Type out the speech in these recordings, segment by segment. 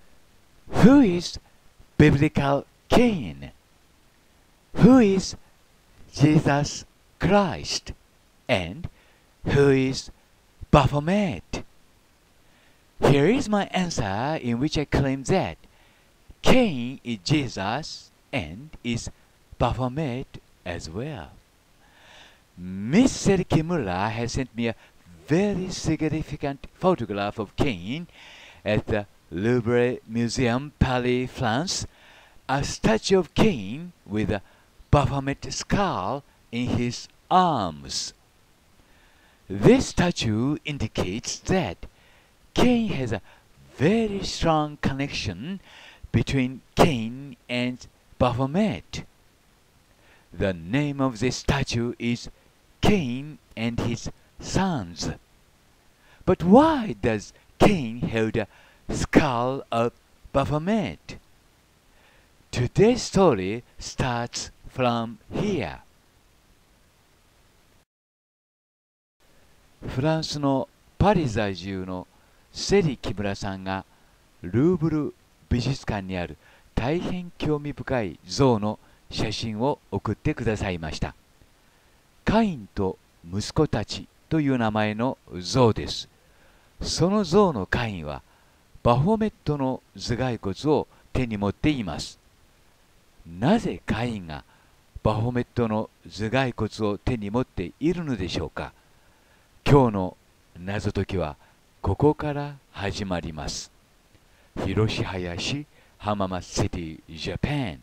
Who is biblical Cain? Who is Jesus Christ? And who is Baphomet? Here is my answer, in which I claim that Cain is Jesus and is Baphomet as well. Miss Seri Kimura has sent me a very significant photograph of Cain at the Louvre Museum, Paris, France, a statue of Cain with a Baphomet skull in his arms. This statue indicates that Cain has a very strong connection between Cain and Baphomet. The name of this statue is Cain and his sons. But why does Cain hold a skull of Baphomet? Today's story starts from here. フランスのパリ在住のセリ木村さんがルーブル美術館にある大変興味深い像の写真を送ってくださいました。カインと息子たちという名前の像です。その像のカインはバフォメットの頭蓋骨を手に持っています。なぜカインがバフォメットの頭蓋骨を手に持っているのでしょうか。今日の謎解きはここから始まります。広し林浜松シティジャパン。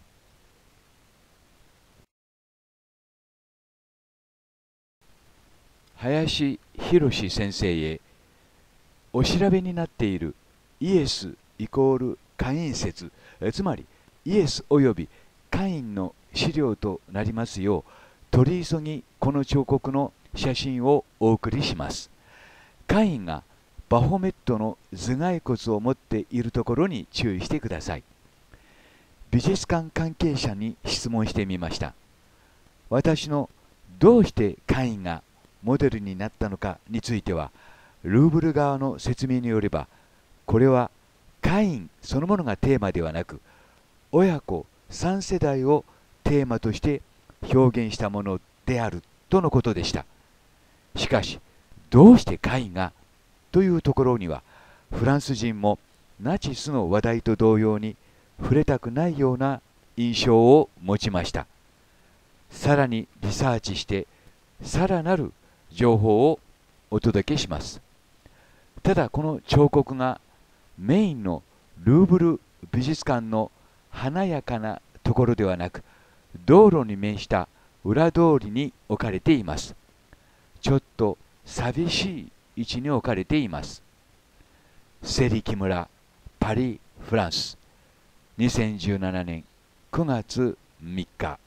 林博先生へお調べになっているイエスイコールカイン説、つまりイエスおよびカインの資料となりますよう、取り急ぎこの彫刻の写真をお送りします。カインがバフォメットの頭蓋骨を持っているところに注意してください。美術館関係者に質問してみました。私のどうしてカインがモデルになったのかについては、ルーブル側の説明によれば、これはカインそのものがテーマではなく、親子3世代をテーマとして表現したものであるとのことでした。しかし、どうしてカインがというところには、フランス人もナチスの話題と同様に触れたくないような印象を持ちました。さらにリサーチして、さらなる情報をお届けします。ただこの彫刻がメインのルーブル美術館の華やかなところではなく、道路に面した裏通りに置かれています。ちょっと寂しい位置に置かれています。セリ木村、パリ、フランス、2017年9月3日。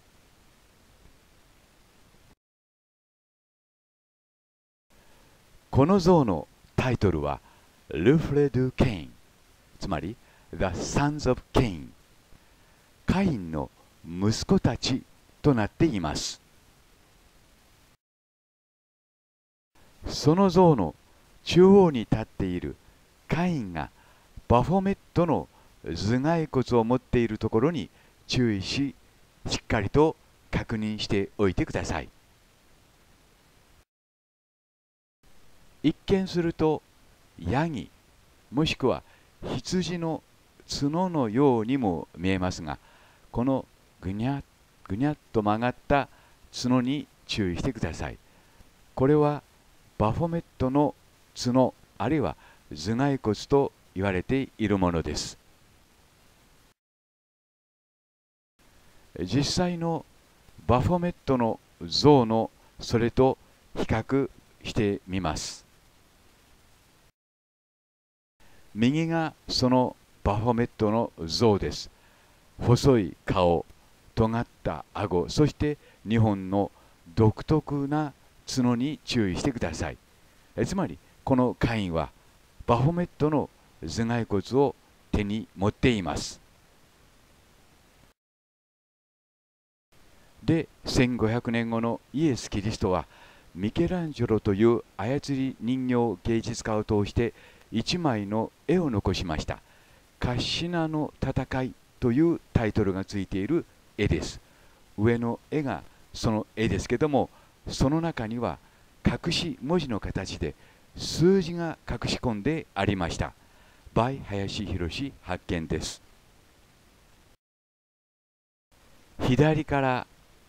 この像のタイトルはルフレ・ドゥ・ケイン、つまり The Sons of Cain、 カインの息子たちとなっています。その像の中央に立っているカインがバフォメットの頭蓋骨を持っているところに注意し、しっかりと確認しておいてください。一見するとヤギもしくは羊の角のようにも見えますが、このぐにゃっぐにゃっと曲がった角に注意してください。これはバフォメットの角あるいは頭蓋骨と言われているものです。実際のバフォメットの像のそれと比較してみます。右がそのバフォメットの像です。細い顔、尖った顎、そして2本の独特な角に注意してください。つまりこのカインはバフォメットの頭蓋骨を手に持っています。で、1500年後のイエス・キリストはミケランジェロという操り人形芸術家を通して一枚の絵を残しました。 カシナの戦いというタイトルがついている絵です。上の絵がその絵ですけども、その中には隠し文字の形で数字が隠し込んでありました。by 林博発見です。左から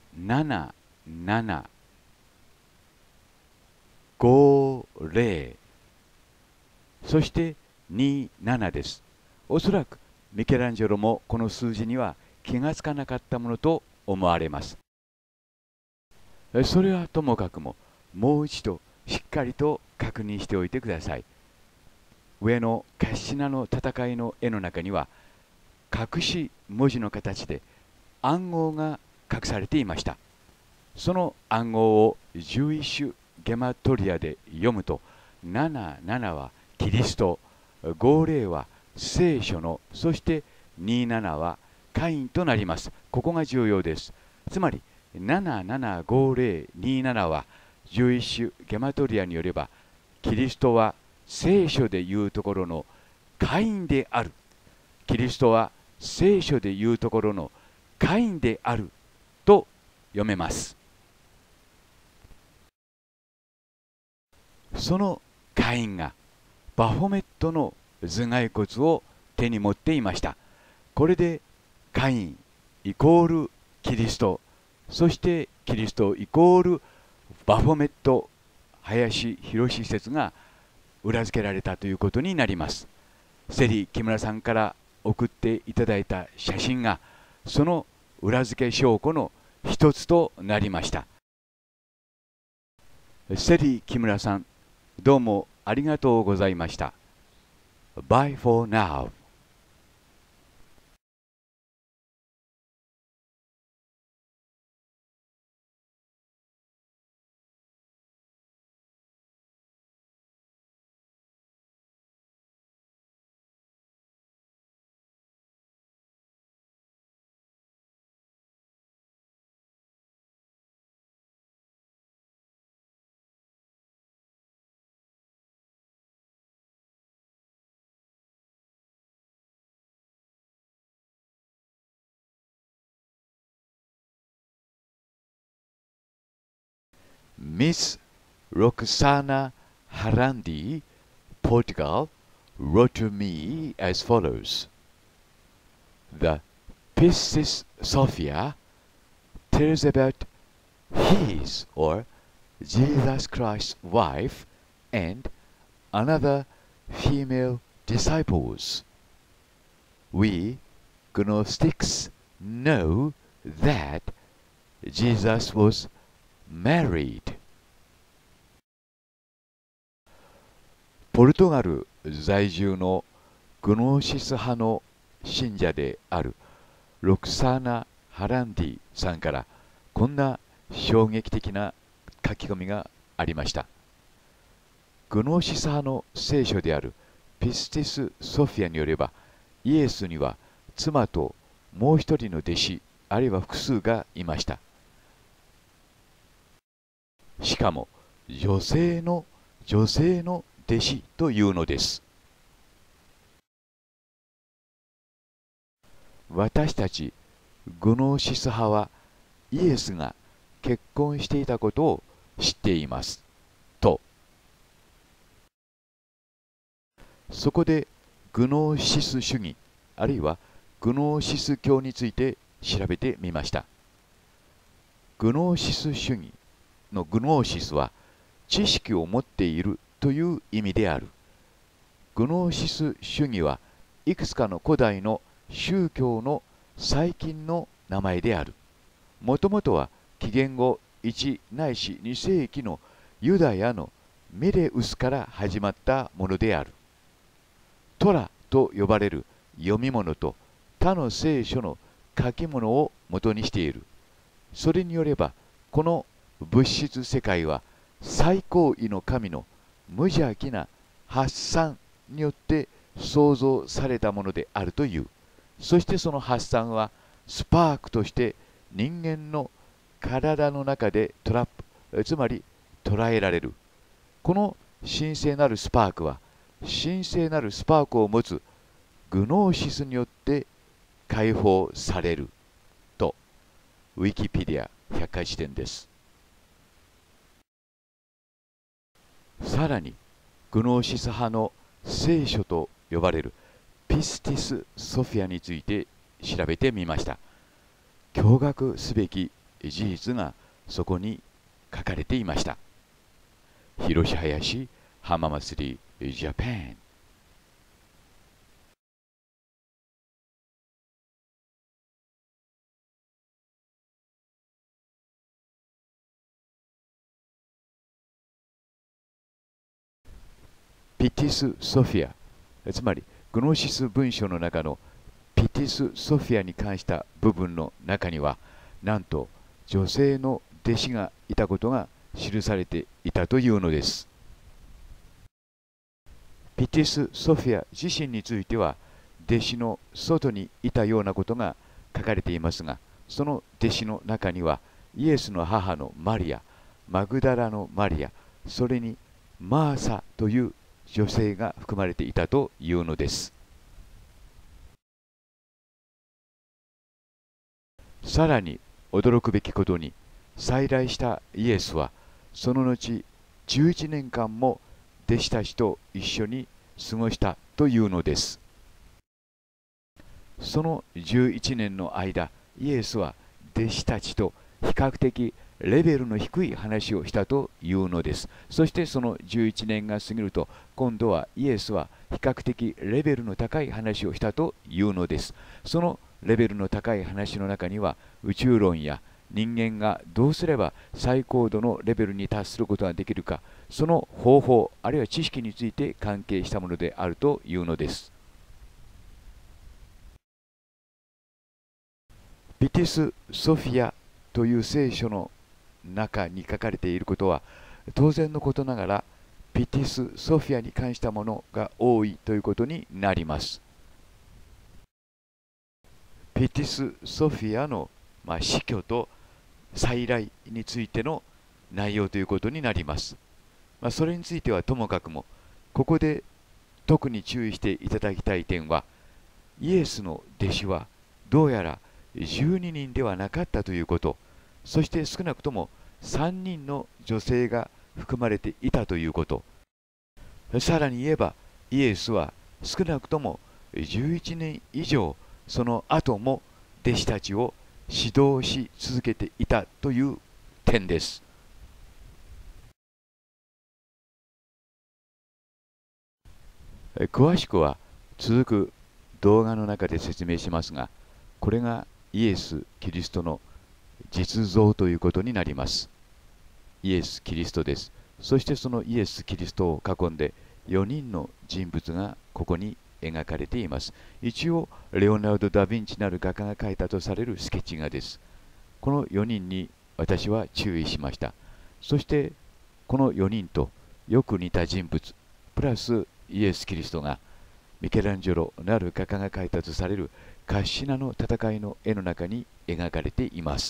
7750、そして27です。おそらくミケランジェロもこの数字には気がつかなかったものと思われます。それはともかくも、もう一度しっかりと確認しておいてください。上のカシナの戦いの絵の中には隠し文字の形で暗号が隠されていました。その暗号を11種ゲマトリアで読むと、77はキリスト、50は聖書の、そして27はカインとなります。ここが重要です。つまり775027は11種ゲマトリアによれば、キリストは聖書でいうところのカインである。キリストは聖書でいうところのカインであると読めます。そのカインがバフォメットの頭蓋骨を手に持っていました。これでカインイコールキリスト、そしてキリストイコールバフォメット林博説が裏付けられたということになります。セリー木村さんから送っていただいた写真がその裏付け証拠の一つとなりました。セリー木村さん、どうもありがとうございました。Bye for now. Miss Roxana Harandi, Portugal, wrote to me as follows. The Pistis Sophia tells about his or Jesus Christ's wife and another female disciples. We Gnostics know that Jesus was married. ポルトガル在住のグノーシス派の信者であるロクサーナ・ハランディさんからこんな衝撃的な書き込みがありました。グノーシス派の聖書であるピスティス・ソフィアによれば、イエスには妻ともう一人の弟子あるいは複数がいました。しかも女性の弟子というのです。私たちグノーシス派はイエスが結婚していたことを知っていますと。そこでグノーシス主義あるいはグノーシス教について調べてみました。グノーシス主義のグノーシスは知識を持っているという意味である。グノーシス主義はいくつかの古代の宗教の最近の名前である。もともとは紀元後1ないし2世紀のユダヤのメレウスから始まったものである。トラと呼ばれる読み物と他の聖書の書き物を元にしている。それによればこの物質世界は最高位の神の無邪気な発散によって創造されたものであるという。そしてその発散はスパークとして人間の体の中でトラップ、つまり捉えられる。この神聖なるスパークは神聖なるスパークを持つグノーシスによって解放されるとウィキペディア百科事典です。さらにグノーシス派の聖書と呼ばれるピスティス・ソフィアについて調べてみました。驚愕すべき事実がそこに書かれていました。広林浜祭りジャパン。ピティス・ソフィア、つまりグノーシス文書の中のピティス・ソフィアに関した部分の中には、なんと女性の弟子がいたことが記されていたというのです。ピティス・ソフィア自身については、弟子の外にいたようなことが書かれていますが、その弟子の中には、イエスの母のマリア、マグダラのマリア、それにマーサという女性が含まれていたというのです。さらに驚くべきことに、再来したイエスはその後11年間も弟子たちと一緒に過ごしたというのです。その11年の間、イエスは弟子たちと比較的レベルの低い話をしたというのです。そしてその11年が過ぎると、今度はイエスは比較的レベルの高い話をしたというのです。そのレベルの高い話の中には、宇宙論や人間がどうすれば最高度のレベルに達することができるか、その方法あるいは知識について関係したものであるというのです。ピティス・ソフィアという聖書の中に書かれていることは当然のことながら、ピティス・ソフィアに関したものが多いということになります。ピティス・ソフィアの、死去と再来についての内容ということになります。それについてはともかくも、ここで特に注意していただきたい点は、イエスの弟子はどうやら12人ではなかったということ、そして少なくとも3人の女性が含まれていたということ、さらに言えばイエスは少なくとも11年以上その後も弟子たちを指導し続けていたという点です。詳しくは続く動画の中で説明しますが、これがイエス・キリストの実像ということになります。イエス・キリストです。そしてそのイエス・キリストを囲んで4人の人物がここに描かれています。一応レオナルド・ダ・ヴィンチなる画家が描いたとされるスケッチ画です。この4人に私は注意しました。そしてこの4人とよく似た人物プラスイエス・キリストがミケランジェロなる画家が描いたとされるカッシナの戦いの絵の中に描かれています。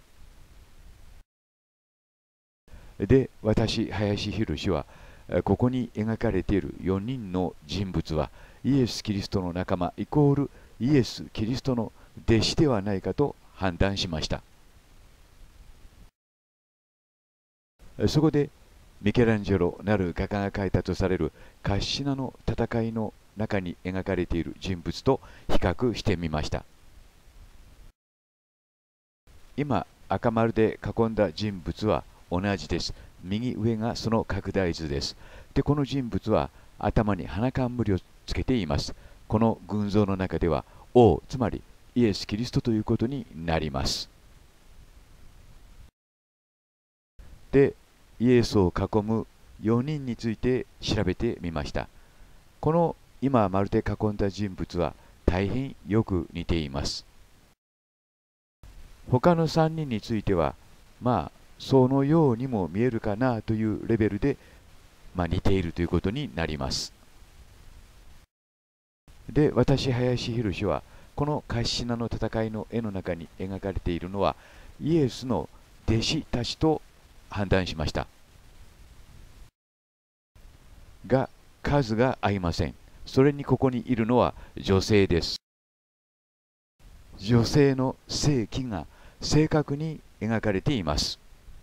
で、私、林博はここに描かれている4人の人物はイエス・キリストの仲間イコールイエス・キリストの弟子ではないかと判断しました。そこでミケランジェロなる画家が描いたとされるカッシナの戦いの中に描かれている人物と比較してみました。今赤丸で囲んだ人物は同じです。右上がその拡大図です。で、この人物は頭に花冠をつけています。この群像の中では王、つまりイエス・キリストということになります。で、イエスを囲む4人について調べてみました。この今丸で囲んだ人物は大変よく似ています。他の3人についてはそのようにも見えるかなというレベルで、似ているということになります。で、私、林博はこのカッシナの戦いの絵の中に描かれているのはイエスの弟子たちと判断しましたが、数が合いません。 それにここにいるのは女性です。女性の性器が正確に描かれています。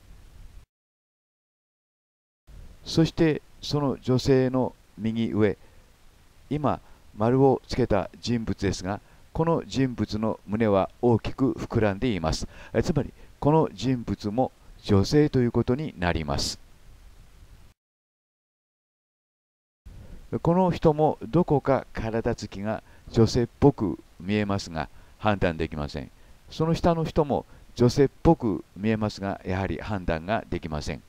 そしてその女性の右上、今丸をつけた人物ですが、この人物の胸は大きく膨らんでいます。つまりこの人物も女性ということになります。この人もどこか体つきが女性っぽく見えますが判断できません。その下の人も女性っぽく見えますがやはり判断ができません。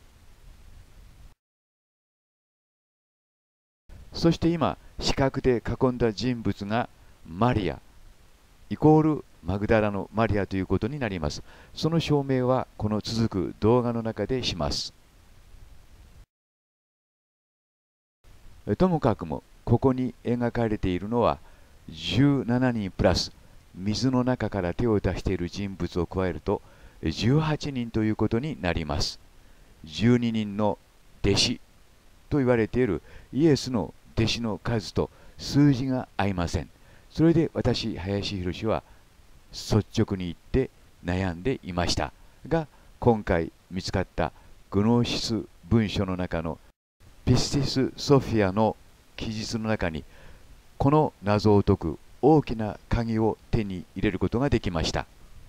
そして今四角で囲んだ人物がマリアイコールマグダラのマリアということになります。その証明はこの続く動画の中でします。ともかくもここに描かれているのは17人プラス水の中から手を出している人物を加えると18人ということになります。12人の弟子と言われているイエスの弟子の数と数字が合いません。それで私林博は率直に言って悩んでいましたが、今回見つかったグノーシス文書の中のピスティス・ソフィアの記述の中にこの謎を解く大きな鍵を手に入れることができました。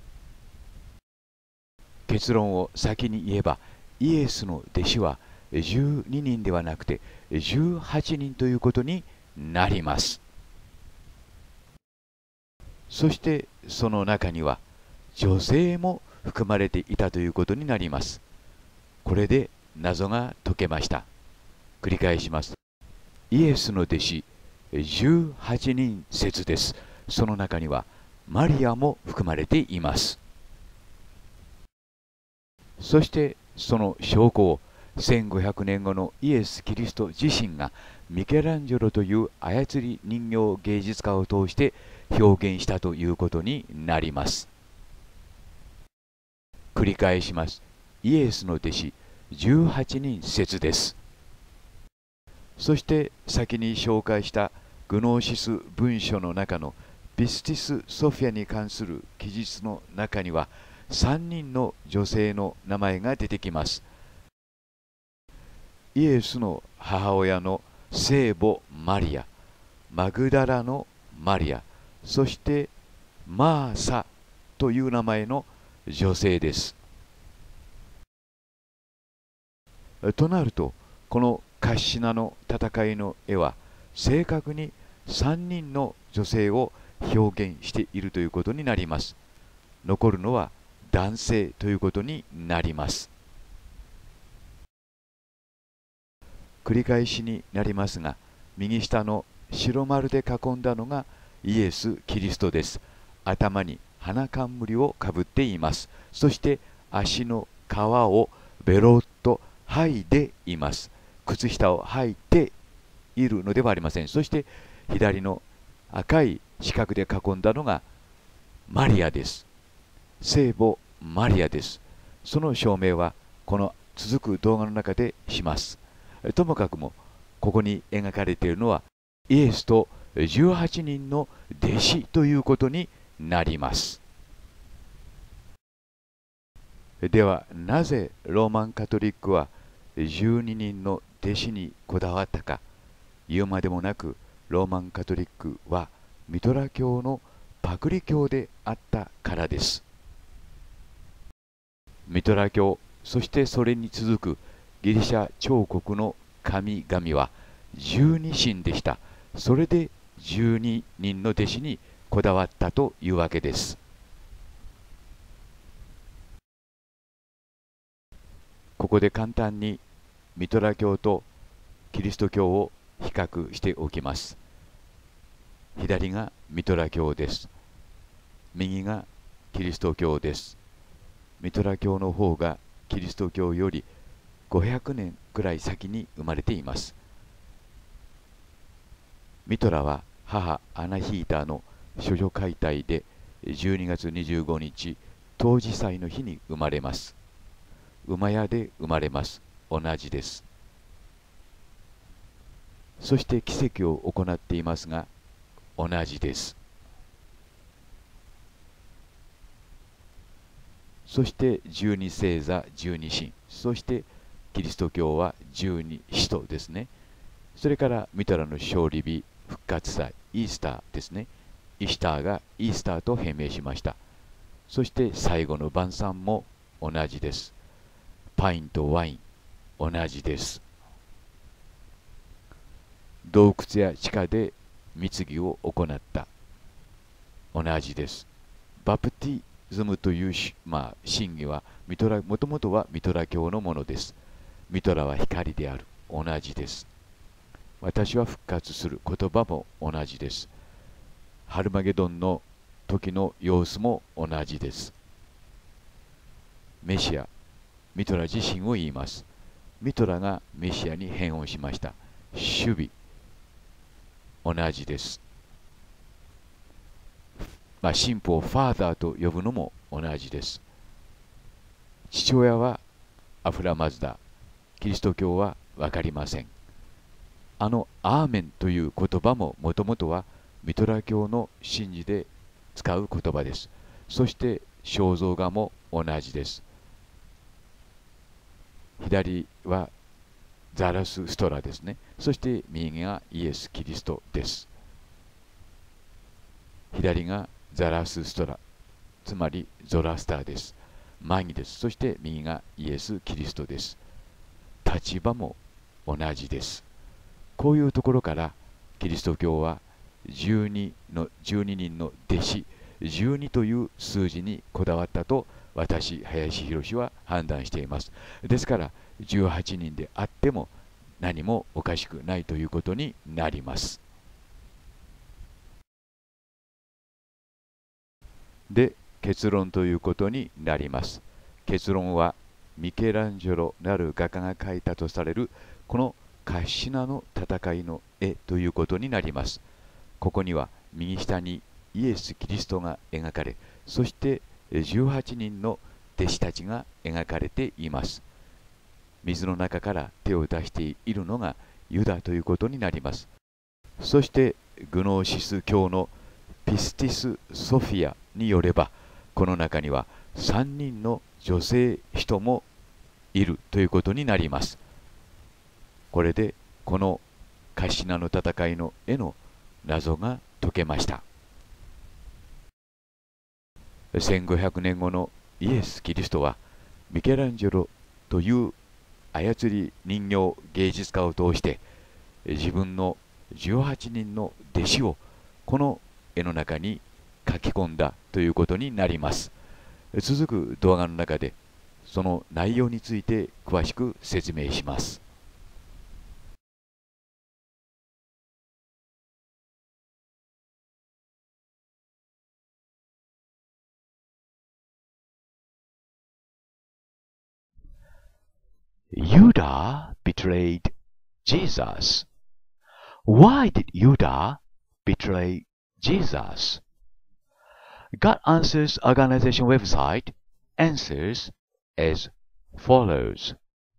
結論を先に言えば、イエスの弟子は12人ではなくて18人ということになります。そしてその中には女性も含まれていたということになります。これで謎が解けました。繰り返します。イエスの弟子18人説です。その中にはマリアも含まれています。そしてその証拠を1500年後のイエス・キリスト自身がミケランジェロという操り人形芸術家を通して表現したということになります。繰り返します。イエスの弟子18人説です。そして先に紹介したグノーシス文書の中のピスティス・ソフィアに関する記述の中には3人の女性の名前が出てきます。イエスの母親の聖母マリア、マグダラのマリア、そしてマーサという名前の女性です。となるとこのカッシナの戦いの絵は正確に3人の女性を表現しているということになります。残るのは男性ということになります。繰り返しになりますが、右下の白丸で囲んだのがイエス・キリストです。頭に花冠をかぶっています。そして足の皮をベロッと剥いでいます。靴下を履いているのではありません。そして左の赤い四角で囲んだのがマリアです。聖母マリアです。その証明はこの続く動画の中でします。ともかくもここに描かれているのはイエスと18人の弟子ということになります。ではなぜローマンカトリックは12人の弟子にこだわったか。言うまでもなくローマンカトリックはミトラ教のパクリ教であったからです。ミトラ教、そしてそれに続くギリシャ彫刻の神々は12神でした。それで12人の弟子にこだわったというわけです。ここで簡単にミトラ教とキリスト教を比較しておきます。左がミトラ教です。右がキリスト教です。ミトラ教の方がキリスト教より500年くらい先に生まれています。ミトラは母アナヒータの処女解体で12月25日冬至祭の日に生まれます。馬屋で生まれます。同じです。 そして奇跡を行っていますが、同じです。そして十二星座、十二神、そしてキリスト教は十二使徒ですね。それからミトラの勝利日、復活祭、イースターですね。イシターがイースターと変名しました。そして最後の晩餐も同じです。パインとワイン、同じです。洞窟や地下で密議を行った、同じです。バプティズムという、真偽はもともとはミトラ教のものです。ミトラは光である、同じです。私は復活する、言葉も同じです。ハルマゲドンの時の様子も同じです。メシア、ミトラ自身を言います。ミトラがメシアに変音しました。守備、同じです。神父をファーザーと呼ぶのも同じです。父親はアフラマズダ、キリスト教は分かりません。アーメンという言葉ももともとはミトラ教の神事で使う言葉です。そして肖像画も同じです。左はザラスストラですね。そして右がイエス・キリストです。左がザラスストラ、つまりゾラスターです。マギです。そして右がイエス・キリストです。立場も同じです。こういうところからキリスト教は12人の弟子、12という数字にこだわったと私、林博は判断しています。ですから18人であっても何もおかしくないということになります。で、結論ということになります。結論はミケランジェロなる画家が描いたとされるこのカシナの戦いの絵ということになります。ここには右下にイエス・キリストが描かれ、そして18人の弟子たちが描かれています。水の中から手を出しているのがユダということになります。そしてグノーシス教のピスティス・ソフィアによれば、この中には3人の女性人もいるということになります。これでこのカシナの戦いの絵の謎が解けました。1500年後のイエス・キリストはミケランジェロという操り人形芸術家を通して自分の18人の弟子をこの絵の中に書き込んだということになります。続く動画の中でその内容について詳しく説明します。Judah betrayed Jesus. Why did Judah betray Jesus? God Answers organization website answers as follows.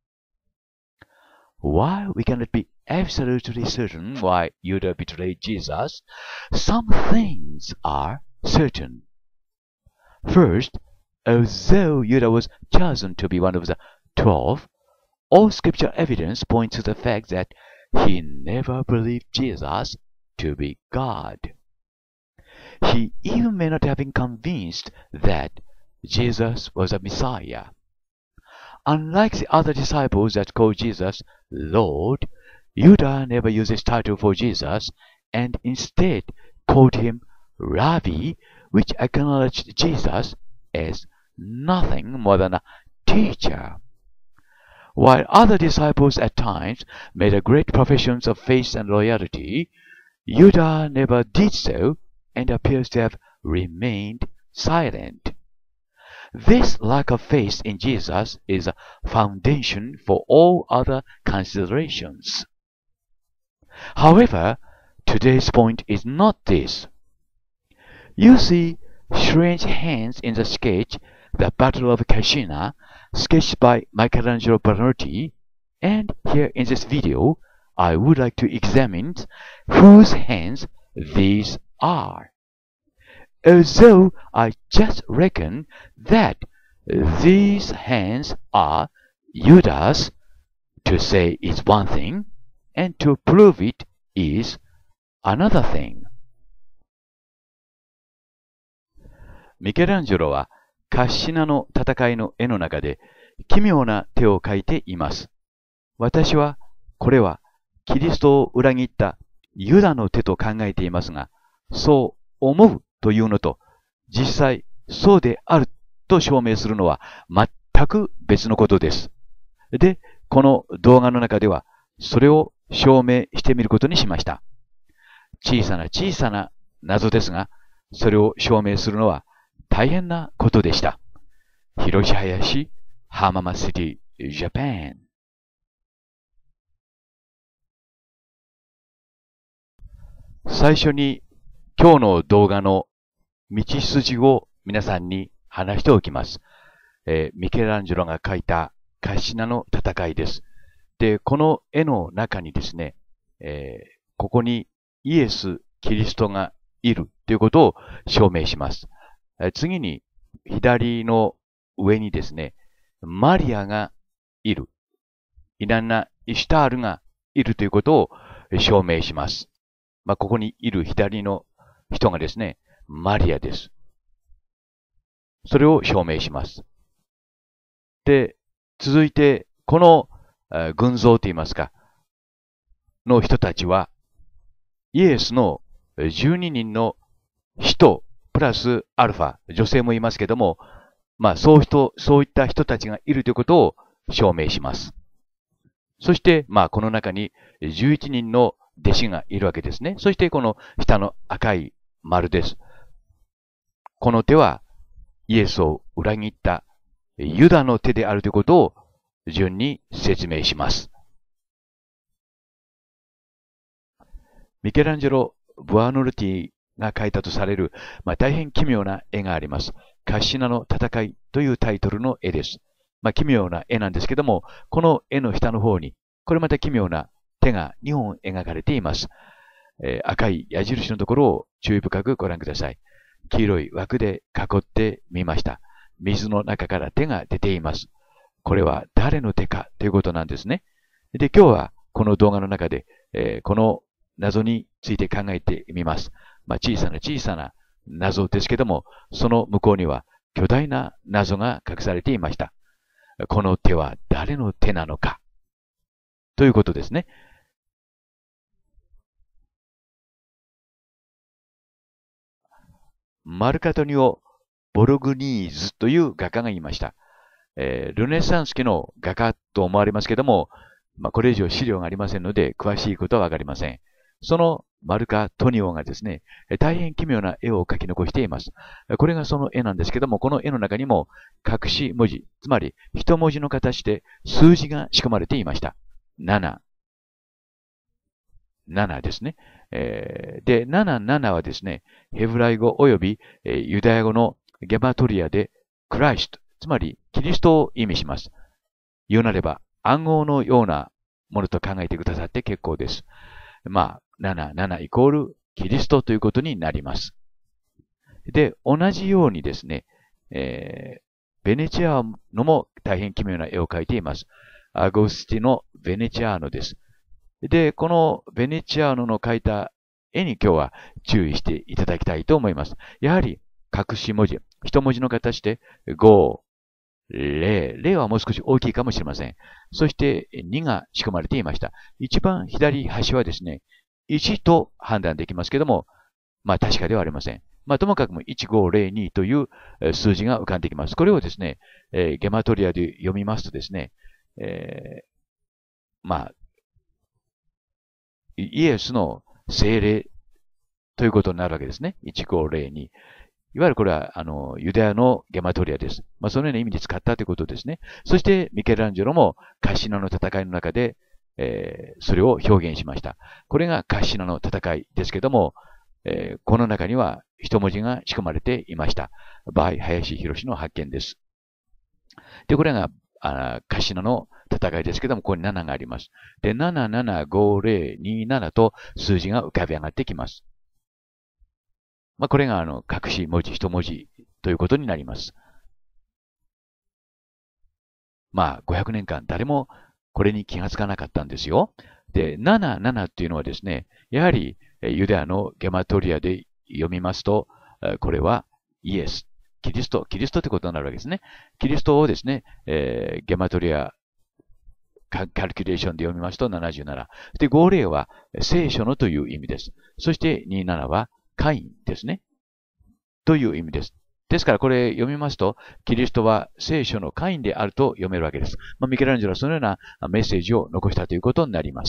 While we cannot be absolutely certain why Judah betrayed Jesus, some things are certain. First, although Judah was chosen to be one of the 12, all scripture evidence points to the fact that he never believed Jesus to be God. He even may not have been convinced that Jesus was a Messiah. Unlike the other disciples that called Jesus Lord, Judah never used this title for Jesus and instead called him Rabbi, which acknowledged Jesus as nothing more than a teacher. While other disciples at times made a great professions of faith and loyalty, Judah never did so and appears to have remained silent. This lack of faith in Jesus is a foundation for all other considerations. However, today's point is not this. You see strange hands in the sketch The Battle of Cascina, sketched by Michelangelo Buonarroti, and here in this video, I would like to examine whose hands these are. Although I just reckon that these hands are Judas, to say is one thing, and to prove it is another thing. ミケランジェロはカッシナの戦いの絵の中で奇妙な手を描いています。私はこれはキリストを裏切ったユダの手と考えていますが、そう思うというのと実際そうであると証明するのは全く別のことです。で、この動画の中ではそれを証明してみることにしました。小さな謎ですが、それを証明するのは大変なことでした。広し林、浜松シティ、ジャパン。最初に今日の動画の道筋を皆さんに話しておきます。ミケランジェロが描いたカッシナの戦いです。で、この絵の中にですね、ここにイエス・キリストがいるということを証明します。次に左の上にですね、マリアがいる。イナンナ・イシュタールがいるということを証明します。ここにいる左の人がですね、マリアです。それを証明します。で、続いて、この群像といいますか、の人たちは、イエスの12人の人、プラスアルファ、女性もいますけども、そういった人たちがいるということを証明します。そして、この中に11人の弟子がいるわけですね。そして、この下の赤い丸です。この手は、イエスを裏切ったユダの手であるということを順に説明します。ミケランジェロ・ブアノルティが描いたとされる、大変奇妙な絵があります。カッシナの戦いというタイトルの絵です。奇妙な絵なんですけども、この絵の下の方に、これまた奇妙な手が2本描かれています。赤い矢印のところを注意深くご覧ください。黄色い枠で囲ってみました。水の中から手が出ています。これは誰の手かということなんですね。で、今日はこの動画の中で、この謎について考えてみます。小さな謎ですけども、その向こうには巨大な謎が隠されていました。この手は誰の手なのかということですね。マルカトニオ・ボログニーズという画家がいました。ルネサンス期の画家と思われますけども、これ以上資料がありませんので、詳しいことはわかりません。そのマルカトニオがですね、大変奇妙な絵を描き残しています。これがその絵なんですけども、この絵の中にも隠し文字、つまり一文字の形で数字が仕込まれていました。7ですね。で、7はですね、ヘブライ語及びユダヤ語のゲマトリアでクライスト、つまりキリストを意味します。言うなれば暗号のようなものと考えてくださって結構です。7イコールキリストということになります。で、同じようにですね、ベネチアーノも大変奇妙な絵を描いています。アゴスティノ・ベネチアーノです。で、このベネチアーノの描いた絵に今日は注意していただきたいと思います。やはり隠し文字、一文字の形で5、0はもう少し大きいかもしれません。そして2が仕込まれていました。一番左端はですね、1と判断できますけども、確かではありません。ともかくも1502という数字が浮かんできます。これをですね、ゲマトリアで読みますとですね、イエスの聖霊ということになるわけですね。1502。いわゆるこれは、ユダヤのゲマトリアです。そのような意味で使ったということですね。そして、ミケランジェロもカッシナの戦いの中で、それを表現しました。これがカッシナの戦いですけども、この中には一文字が仕込まれていました。バイ・林博の発見です。で、これが、 カシナの戦いですけども、ここに7があります。で、775027と数字が浮かび上がってきます。これが隠し文字、一文字ということになります。500年間誰もこれに気がつかなかったんですよ。で、77っていうのはですね、やはりユダヤのゲマトリアで読みますと、これはイエス、キリストってことになるわけですね。キリストをですね、ゲマトリアカルキュレーションで読みますと77。で、50は聖書のという意味です。そして27はカインですね。という意味です。ですからこれ読みますと、キリストは聖書のカインであると読めるわけです。ミケランジェロはそのようなメッセージを残したということになります。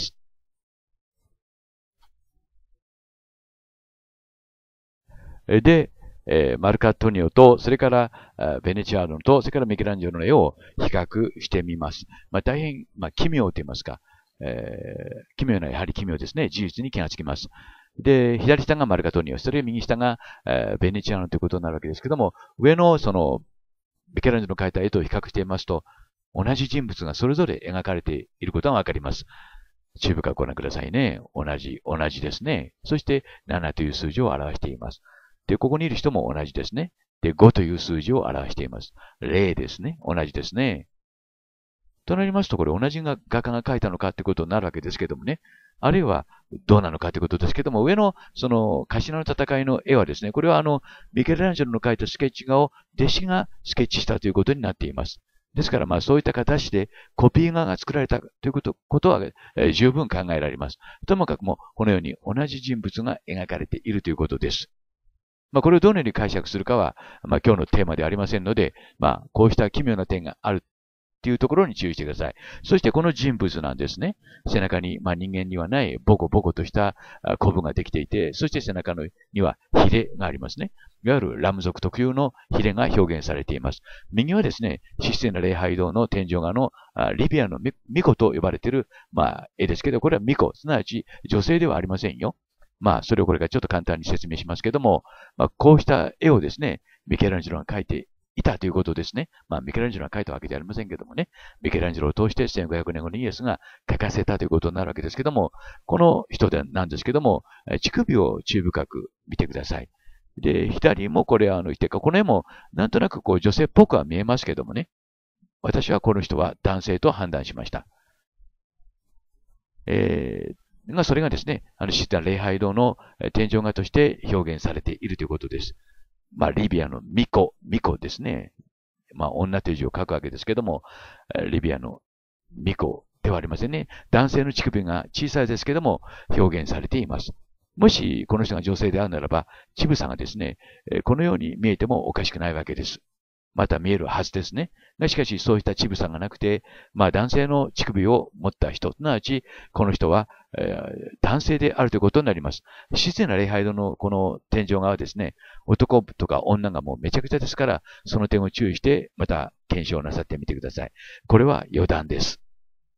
で、マルカ・トニオと、それからベネチアーノと、それからミケランジェロの絵を比較してみます。大変、奇妙と言いますか、奇妙な、やはり奇妙ですね。事実に気がつきます。で、左下がマルカ・トニオ、それ右下がベネチアーノということになるわけですけども、上のその、ミケランジェロの描いた絵と比較してみますと、同じ人物がそれぞれ描かれていることがわかります。注意深くご覧くださいね。同じですね。そして7という数字を表しています。で、ここにいる人も同じですね。で、5という数字を表しています。0ですね。同じですね。となりますと、これ同じ画家が描いたのかってことになるわけですけどもね。あるいはどうなのかということですけども、上のそのカシナの戦いの絵はですね、これはミケランジェロの描いたスケッチ画を弟子がスケッチしたということになっています。ですからそういった形でコピー画が作られたということは、十分考えられます。ともかくもこのように同じ人物が描かれているということです。これをどのように解釈するかは、今日のテーマではありませんので、こうした奇妙な点があるというところに注意してください。そしてこの人物なんですね。背中に、人間にはないボコボコとしたコブができていて、そして背中にはヒレがありますね。いわゆるラム族特有のヒレが表現されています。右はですね、神聖な礼拝堂の天井画のリビアの巫女と呼ばれている、絵ですけど、これは巫女、すなわち女性ではありませんよ。それをこれからちょっと簡単に説明しますけども、こうした絵をですね、ミケランジェロが描いていたということですね。ミケランジェロが描いたわけではありませんけどもね、ミケランジェロを通して1500年後にイエスが描かせたということになるわけですけども、この人なんですけども、乳首を注意深く見てください。で、左もこれこの絵もなんとなく女性っぽくは見えますけどもね、私はこの人は男性と判断しました。それがですね、シスター礼拝堂の天井画として表現されているということです。リビアの巫女ですね。女という字を書くわけですけども、リビアの巫女ではありませんね。男性の乳首が小さいですけども、表現されています。もしこの人が女性であるならば、乳房がですね、このように見えてもおかしくないわけです。また見えるはずですね。しかし、そういった乳房がなくて、男性の乳首を持った人、すなわち、この人は、男性であるということになります。自然な礼拝堂のこの天井画はですね、男とか女がもうめちゃくちゃですから、その点を注意して、また検証なさってみてください。これは余談です。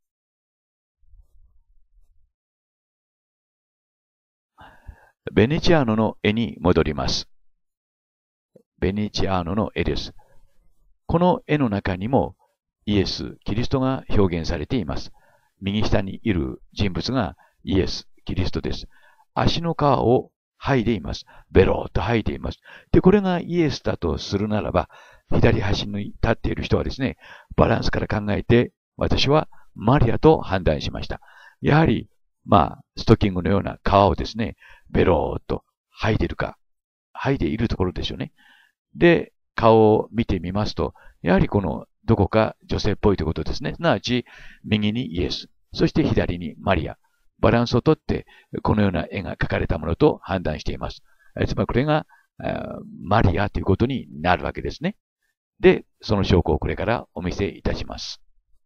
ベネチアーノの絵に戻ります。ベネチアーノの絵です。この絵の中にもイエス、キリストが表現されています。右下にいる人物がイエス、キリストです。足の皮を剥いでいます。ベローっと剥いでいます。で、これがイエスだとするならば、左端に立っている人はですね、バランスから考えて、私はマリアと判断しました。やはり、ストッキングのような皮をですね、ベローっと剥いでいるか、剥いでいるところでしょうね。で、顔を見てみますと、やはりこのどこか女性っぽいということですね。すなわち、右にイエス、そして左にマリア。バランスをとって、このような絵が描かれたものと判断しています。つまりこれがマリアということになるわけですね。で、その証拠をこれからお見せいたします。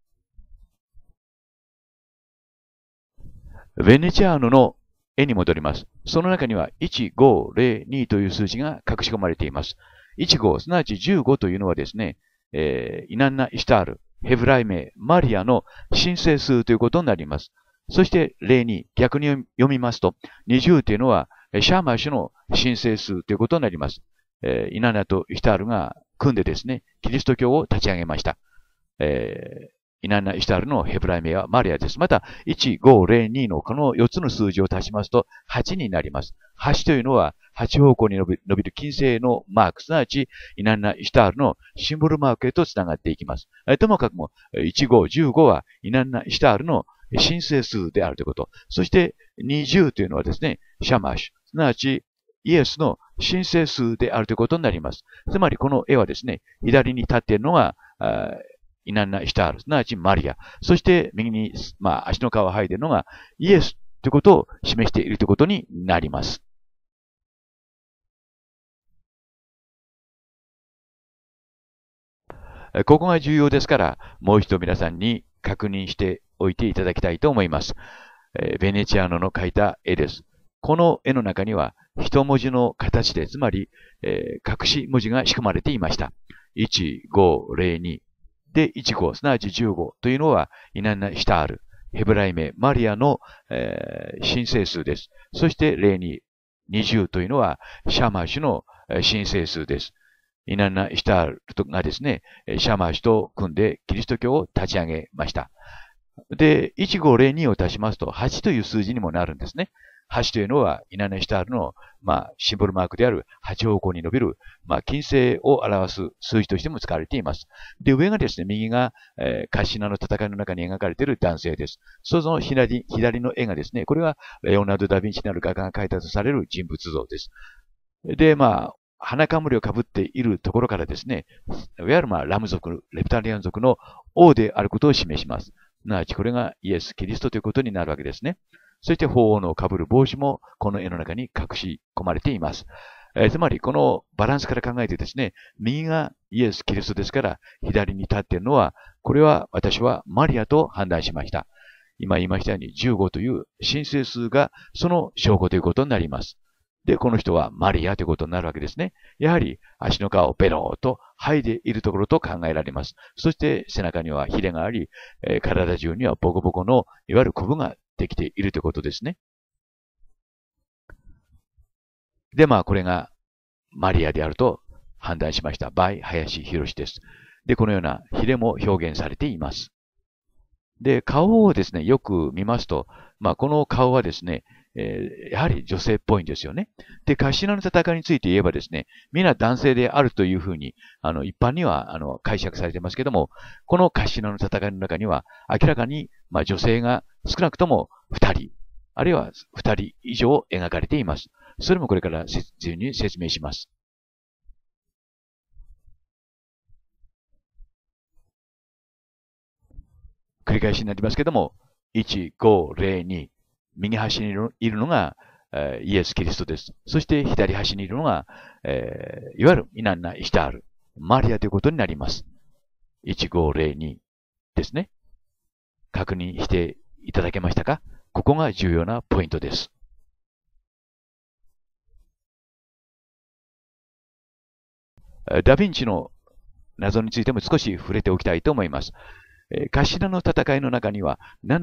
ベネチアーノの絵に戻ります。その中には1502という数字が隠し込まれています。15、すなわち15というのはですね、イナンナ・イシタール、ヘブライ名、マリアの神聖数ということになります。そして02、逆に読みますと、20というのはシャーマー氏の神聖数ということになります。イナンナとイシタールが組んでですね、キリスト教を立ち上げました。 イナンナ・イシュタールのヘブライ名はマリアです。また、1502のこの4つの数字を足しますと8になります。8というのは8方向に伸びる金星のマーク、すなわちイナンナ・イシュタールのシンボルマークへとつながっていきます。ともかくも、15、15はイナンナ・イシュタールの申請数であるということ。そして20というのはですね、シャマッシュ、すなわちイエスの申請数であるということになります。つまりこの絵はですね、左に立っているのが、イナンナ・イシュタール、すなわちマリア。そして右に、足の皮を剥いでいるのがイエスということを示しているということになります。ここが重要ですから、もう一度皆さんに確認しておいていただきたいと思います。ベネチアノの描いた絵です。この絵の中には一文字の形で、つまり、隠し文字が仕組まれていました。1502で15、すなわち15というのはイナンナ・イシュタール、ヘブライ名マリアの、申請数です。そして02、20というのはシャマーシュの申請数です。イナンナ・イシュタールがですね、シャマーシュと組んでキリスト教を立ち上げました。で、1502を足しますと8という数字にもなるんですね。8というのはイナンナ・イシュタールの、シンボルマークである8方向に伸びる、金星を表す数字としても使われています。で、上がですね、右が、カシナの戦いの中に描かれている男性です。その左の絵がですね、これはレオナルド・ダ・ヴィンチなる画家が描いたとされる人物像です。で、花冠をかぶっているところからですね、いわゆるラム族、レプタリアン族の王であることを示します。すなわちこれがイエス・キリストということになるわけですね。そして鳳凰の被る帽子もこの絵の中に隠し込まれています。つまりこのバランスから考えてですね、右がイエス・キリストですから、左に立っているのは、これは私はマリアと判断しました。今言いましたように15という申請数がその証拠ということになります。で、この人はマリアということになるわけですね。やはり足の皮をベローと剥いでいるところと考えられます。そして背中にはヒレがあり、体中にはボコボコのいわゆるコブができているということですね。で、これがマリアであると判断しました。バイ・林博です。で、このようなヒレも表現されています。で、顔をですね、よく見ますと、この顔はですね、やはり女性っぽいんですよね。で、カシナの戦いについて言えばですね、皆男性であるというふうに、一般には、解釈されていますけども、このカシナの戦いの中には、明らかに、女性が少なくとも2人、あるいは2人以上描かれています。それもこれから順に説明します。繰り返しになりますけども、1、5、0、2、右端にいるのが、イエス・キリストです。そして左端にいるのが、いわゆるイナンナ・イシュタール、マリアということになります。1502ですね。確認していただけましたか？ここが重要なポイントです。ダヴィンチの謎についても少し触れておきたいと思います。カシナの戦いの中には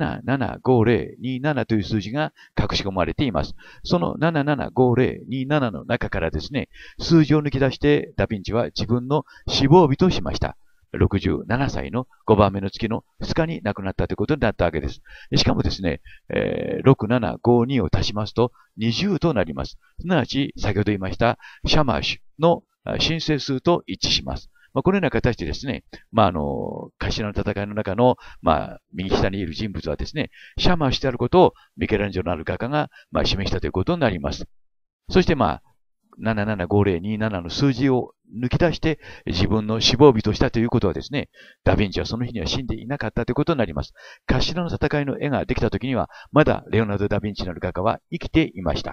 775027という数字が隠し込まれています。その775027の中からですね、数字を抜き出してダヴィンチは自分の死亡日としました。67歳の5番目の月の2日に亡くなったということになったわけです。しかもですね、6752を足しますと20となります。すなわち先ほど言いましたシャマーシュの申請数と一致します。このような形でですね、カシナの戦いの中の、右下にいる人物はですね、シャマーしてあることをミケランジェロのある画家が、示したということになります。そして、775027の数字を抜き出して自分の死亡日としたということはですね、ダヴィンチはその日には死んでいなかったということになります。カシナの戦いの絵ができた時には、まだレオナルド・ダ・ヴィンチなる画家は生きていました。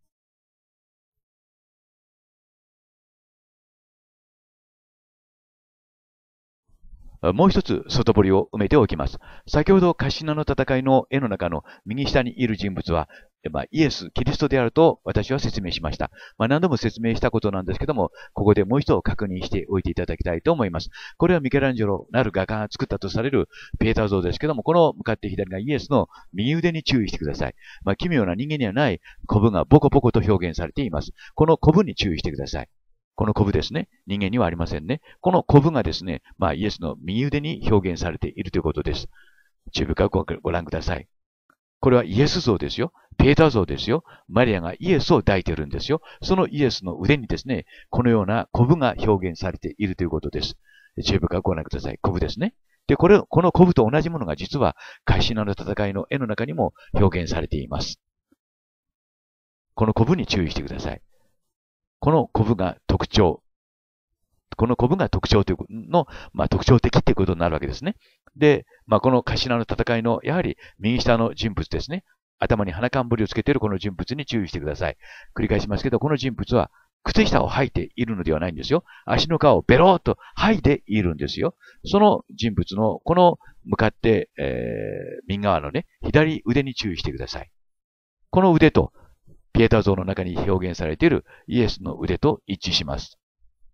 もう一つ外堀を埋めておきます。先ほどカシナの戦いの絵の中の右下にいる人物は、イエス・キリストであると私は説明しました。何度も説明したことなんですけども、ここでもう一度確認しておいていただきたいと思います。これはミケランジェロなる画家が作ったとされるペーター像ですけども、この向かって左がイエスの右腕に注意してください。奇妙な人間にはないコブがボコボコと表現されています。このコブに注意してください。 このコブですね。人間にはありませんね。このコブがですね、イエスの右腕に表現されているということです。注意深くご覧ください。これはイエス像ですよ。ペーター像ですよ。マリアがイエスを抱いているんですよ。そのイエスの腕にですね、このようなコブが表現されているということです。注意深くご覧ください。コブですね。で、このコブと同じものが実は、カシナの戦いの絵の中にも表現されています。このコブに注意してください。このコブが特徴。このコブが特徴というの、特徴的ということになるわけですね。で、このカシナの戦いの、やはり右下の人物ですね。頭に花冠をつけているこの人物に注意してください。繰り返しますけど、この人物は靴下を履いているのではないんですよ。足の皮をベローっと剥いでいるんですよ。その人物の、この向かって、右側のね、左腕に注意してください。この腕と、ピエタ像の中に表現されているイエスの腕と一致します。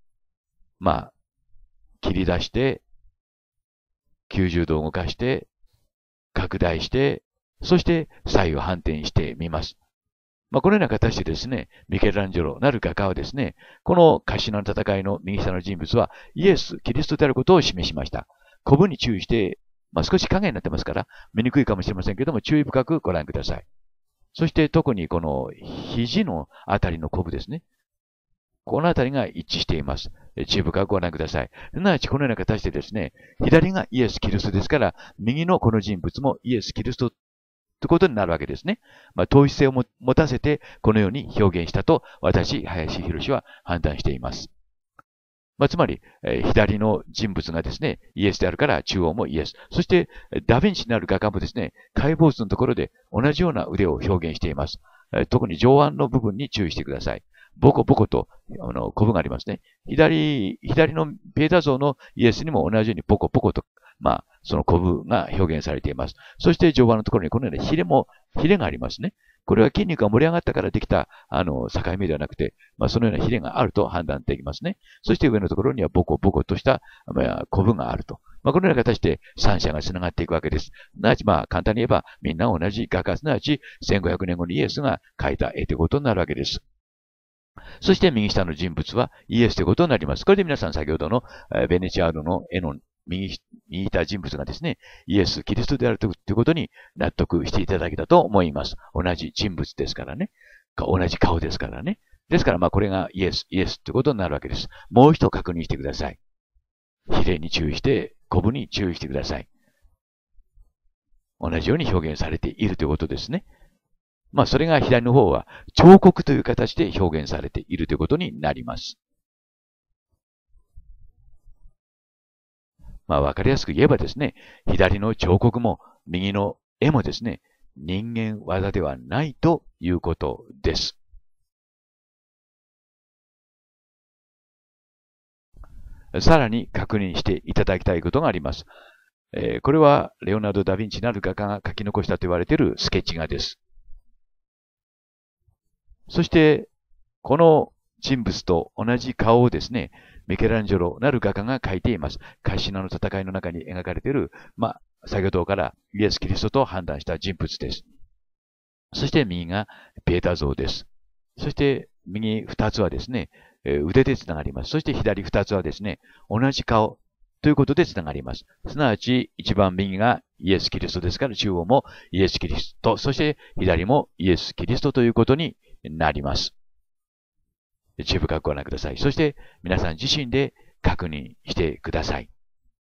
切り出して、90度動かして、拡大して、そして左右反転してみます。このような形でですね、ミケランジェロなる画家はですね、このカシナの戦いの右下の人物はイエス、キリストであることを示しました。コブに注意して、少し影になってますから、見にくいかもしれませんけども、注意深くご覧ください。そして特にこの肘のあたりのコブですね。このあたりが一致しています。注意深くご覧ください。すなわちこのような形でですね、左がイエス・キリストですから、右のこの人物もイエス・キリストということになるわけですね。統一性を持たせて、このように表現したと、私、林博は判断しています。つまり、左の人物がですね、イエスであるから中央もイエス。そして、ダヴィンチなる画家もですね、解剖図のところで同じような腕を表現しています。特に上腕の部分に注意してください。ボコボコと、コブがありますね。左のペータ像のイエスにも同じようにボコボコと、そのコブが表現されています。そして上腕のところにこのようなヒレがありますね。これは筋肉が盛り上がったからできた、境目ではなくて、そのようなヒレがあると判断できますね。そして上のところにはボコボコとした、コブがあると。このような形で三者が繋がっていくわけです。すなわち、簡単に言えば、みんな同じ画家、すなわち、1500年後にイエスが描いた絵ということになるわけです。そして右下の人物はイエスということになります。これで皆さん先ほどのベネチアーノの絵の右いた人物がですね、イエス・キリストであるということに納得していただけたと思います。同じ人物ですからね。同じ顔ですからね。ですから、これがイエスということになるわけです。もう一度確認してください。比例に注意して、コブに注意してください。同じように表現されているということですね。それが左の方は彫刻という形で表現されているということになります。わかりやすく言えばですね、左の彫刻も右の絵もですね、人間技ではないということです。さらに確認していただきたいことがあります。これはレオナルド・ダ・ヴィンチなる画家が書き残したと言われているスケッチ画です。そして、この人物と同じ顔をですね、ミケランジェロなる画家が描いています。カシナの戦いの中に描かれている、先ほどからイエス・キリストと判断した人物です。そして右がペータ像です。そして右二つはですね、腕でつながります。そして左二つはですね、同じ顔ということでつながります。すなわち一番右がイエス・キリストですから中央もイエス・キリスト、そして左もイエス・キリストということになります。注意深くご覧ください。そして皆さん自身で確認してください。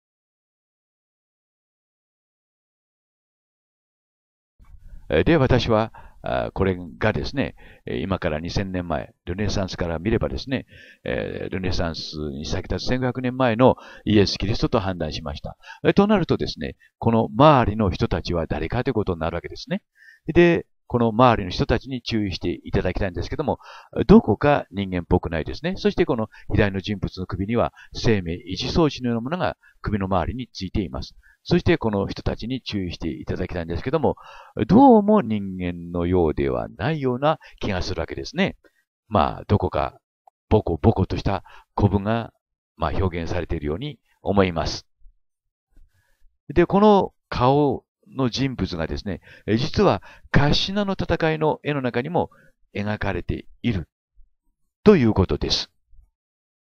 で、私は、これがですね、今から2000年前、ルネサンスから見ればですね、ルネサンスに先立つ1500年前のイエス・キリストと判断しました。となるとですね、この周りの人たちは誰かということになるわけですね。で、この周りの人たちに注意していただきたいんですけども、どこか人間っぽくないですね。そしてこの左の人物の首には生命維持装置のようなものが首の周りについています。そしてこの人たちに注意していただきたいんですけども、どうも人間のようではないような気がするわけですね。どこかボコボコとしたコブが、表現されているように思います。で、この顔の人物がですね、実はカシナの戦いの絵の中にも描かれているということです。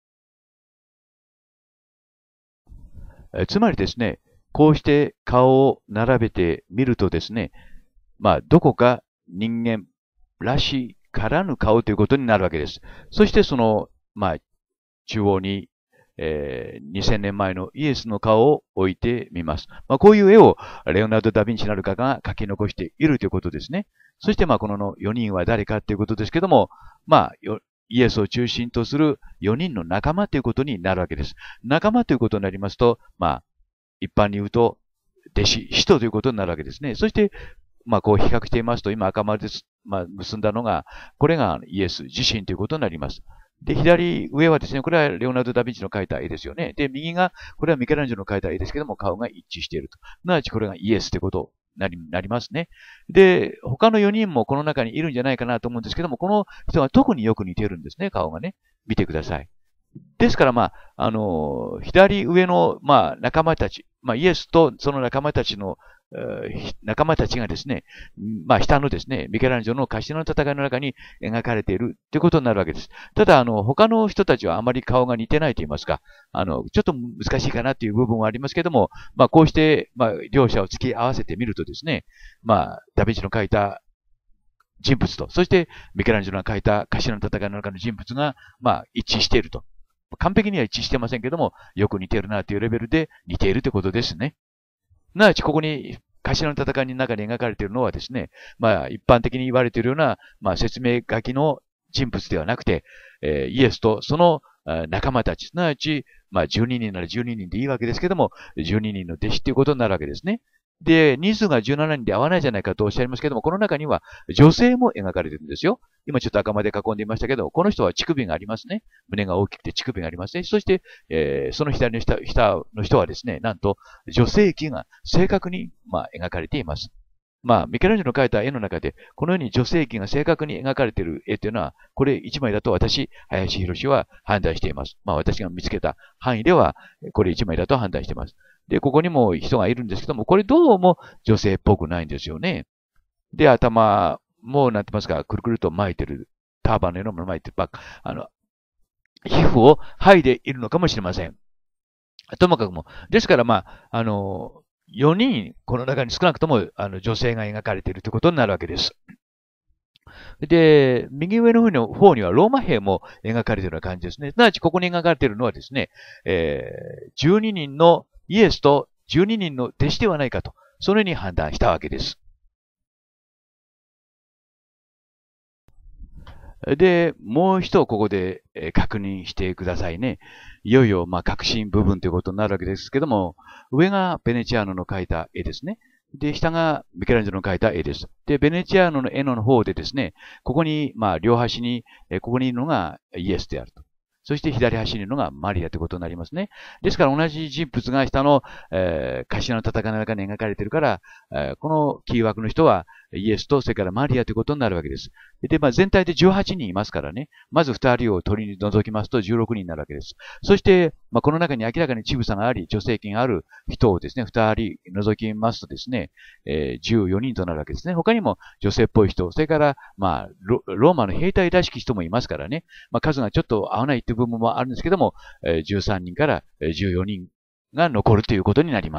つまりですね、こうして顔を並べてみるとですね、どこか人間らしからぬ顔ということになるわけです。そしてその、中央に、2000年前のイエスの顔を置いてみます。こういう絵をレオナルド・ダ・ヴィンチなる画が描き残しているということですね。そしてこの4人は誰かということですけども、イエスを中心とする4人の仲間ということになるわけです。仲間ということになりますと、一般に言うと、弟子、使徒ということになるわけですね。そして、こう比較していますと、今赤丸で結んだのが、これがイエス自身ということになります。で、左上はですね、これはレオナルド・ダ・ヴィンチの描いた絵ですよね。で、右が、これはミケランジェロの描いた絵ですけども、顔が一致していると。すなわちこれがイエスということになりますね。で、他の4人もこの中にいるんじゃないかなと思うんですけども、この人は特によく似てるんですね、顔がね。見てください。ですから、左上の、仲間たち、イエスとその仲間たちの、仲間たちがですね、下のですね、ミケランジェロの頭の戦いの中に描かれているということになるわけです。ただ、他の人たちはあまり顔が似てないと言いますか、ちょっと難しいかなという部分はありますけども、こうして、両者を突き合わせてみるとですね、ダヴィンチの描いた人物と、そしてミケランジェロが描いた頭の戦いの中の人物が、一致していると。完璧には一致してませんけども、よく似てるなというレベルで似ているということですね。すなわち、ここに、頭の戦いの中に描かれているのはですね、一般的に言われているような、説明書きの人物ではなくて、イエスとその仲間たち、すなわち、12人なら12人でいいわけですけども、12人の弟子ということになるわけですね。で、人数が17人で合わないじゃないかとおっしゃいますけども、この中には女性も描かれているんですよ。今ちょっと赤まで囲んでいましたけど、この人は乳首がありますね。胸が大きくて乳首がありますね。そして、その左の下の人はですね、なんと女性器が正確に、描かれています。ミケランジェロの描いた絵の中で、このように女性器が正確に描かれている絵というのは、これ1枚だと私、林博は判断しています。私が見つけた範囲では、これ1枚だと判断しています。で、ここにも人がいるんですけども、これどうも女性っぽくないんですよね。で、頭も、なんて言いますか、くるくると巻いてる、ターバンのようなものを巻いてる、皮膚を剥いでいるのかもしれません。ともかくも、ですから、4人、この中に少なくとも女性が描かれているということになるわけです。で、右上の方にはローマ兵も描かれているような感じですね。すなわち、ここに描かれているのはですね、12人のイエスと12人の弟子ではないかと、そのように判断したわけです。で、もう一度ここで確認してくださいね。いよいよ、核心部分ということになるわけですけども、上がベネチアーノの描いた絵ですね。で、下がミケランジェロの描いた絵です。で、ベネチアーノの絵の方でですね、ここに、両端に、ここにいるのがイエスであると。そして左端にいるのがマリアということになりますね。ですから同じ人物が下の、頭の戦いの中に描かれているから、このキーワークの人はイエスとそれからマリアということになるわけです。で、全体で18人いますからね。まず2人を取り除きますと16人になるわけです。そして、この中に明らかに乳房があり、女性器がある人をですね、2人除きますとですね、14人となるわけですね。他にも女性っぽい人、それから、ローマの兵隊らしき人もいますからね。数がちょっと合わないという部分もあるんですけども、13人から14人が残るということになります。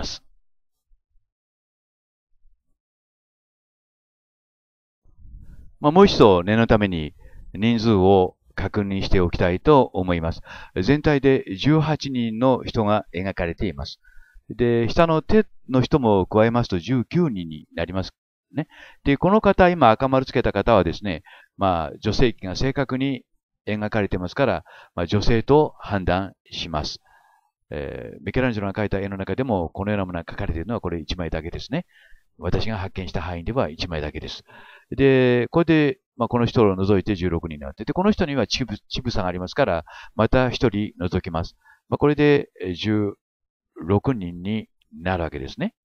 もう一度念のために人数を確認しておきたいと思います。全体で18人の人が描かれています。で、下の手の人も加えますと19人になります。ね。で、この方、今赤丸つけた方はですね、女性器が正確に描かれていますから、女性と判断します。ミケランジェロが描いた絵の中でもこのようなものが描かれているのはこれ1枚だけですね。私が発見した範囲では1枚だけです。で、これで、この人を除いて16人になって、で、この人には乳房がありますから、また1人除きます。これで16人になるわけですね。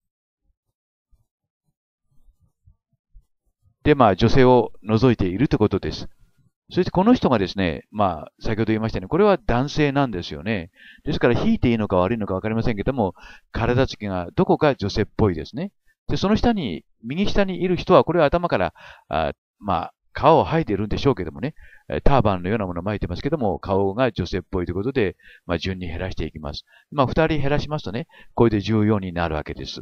で、女性を除いているということです。そしてこの人がですね、先ほど言いましたように、これは男性なんですよね。ですから、引いていいのか悪いのか分かりませんけども、体つきがどこか女性っぽいですね。で、その下に、右下にいる人は、これは頭から、 皮を剥いているんでしょうけどもね、ターバンのようなものを巻いてますけども、顔が女性っぽいということで、順に減らしていきます。2人減らしますとね、これで14になるわけです。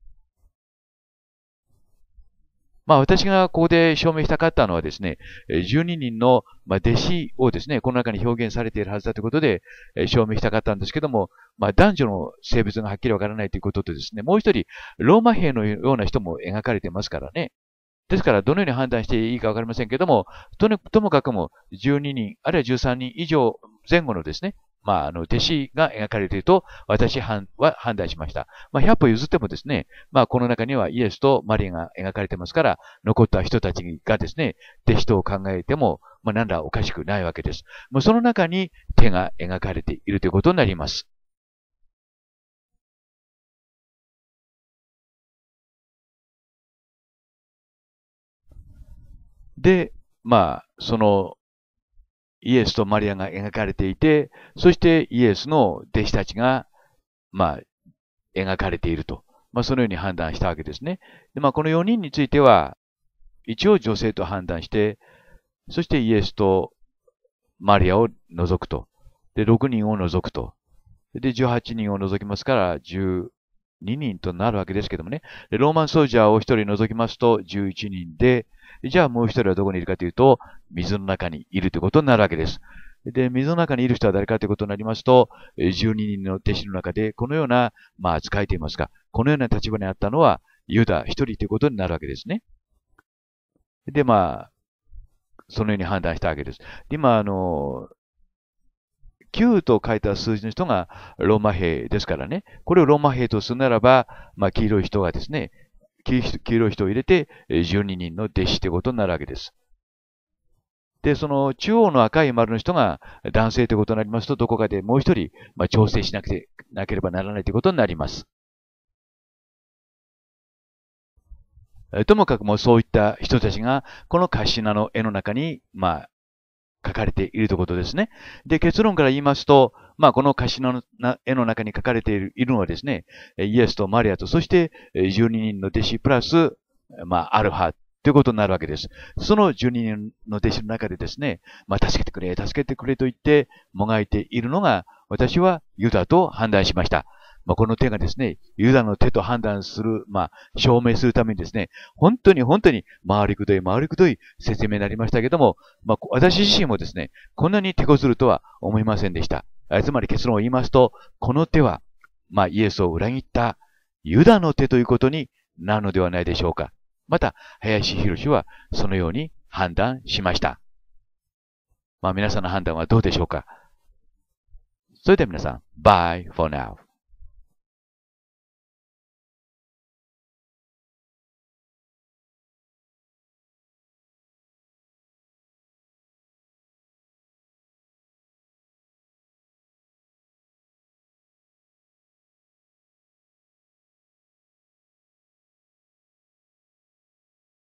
私がここで証明したかったのはですね、12人の弟子をですね、この中に表現されているはずだということで、証明したかったんですけども、男女の性別がはっきりわからないということとですね、もう一人、ローマ兵のような人も描かれてますからね。ですから、どのように判断していいかわかりませんけども、ともかくも12人、あるいは13人以上前後のですね、弟子が描かれていると、私は判断しました。100歩譲ってもですね、この中にはイエスとマリアが描かれてますから、残った人たちがですね、弟子とを考えても、何らおかしくないわけです。その中に手が描かれているということになります。で、そのイエスとマリアが描かれていて、そしてイエスの弟子たちが、描かれていると。そのように判断したわけですね。で、この4人については、一応女性と判断して、そしてイエスとマリアを除くと。で、6人を除くと。で、18人を除きますから、12人となるわけですけどもね。で、ローマンソルジャーを1人除きますと11人で、じゃあもう1人はどこにいるかというと、水の中にいるということになるわけです。で、水の中にいる人は誰かということになりますと、12人の弟子の中で、このような、扱いといいますか、このような立場にあったのは、ユダ1人ということになるわけですね。で、そのように判断したわけです。今、9と書いた数字の人がローマ兵ですからね。これをローマ兵とするならば、黄色い人がですね、黄色い人を入れて12人の弟子ということになるわけです。で、その中央の赤い丸の人が男性ということになりますと、どこかでもう一人、調整しなければならないということになります。ともかくもそういった人たちが、このカシナの絵の中に、書かれているということですね。で、結論から言いますと、このカシナの絵の中に書かれているのはですね、イエスとマリアと、そして12人の弟子プラス、アルファということになるわけです。その12人の弟子の中でですね、助けてくれ、助けてくれと言ってもがいているのが、私はユダと判断しました。この手がですね、ユダの手と判断する、証明するためにですね、本当に回りくどい説明になりましたけども、私自身もですね、こんなに手こずるとは思いませんでした。つまり結論を言いますと、この手は、イエスを裏切ったユダの手ということになるのではないでしょうか。また、林博はそのように判断しました。皆さんの判断はどうでしょうか。それでは皆さん、Bye for now.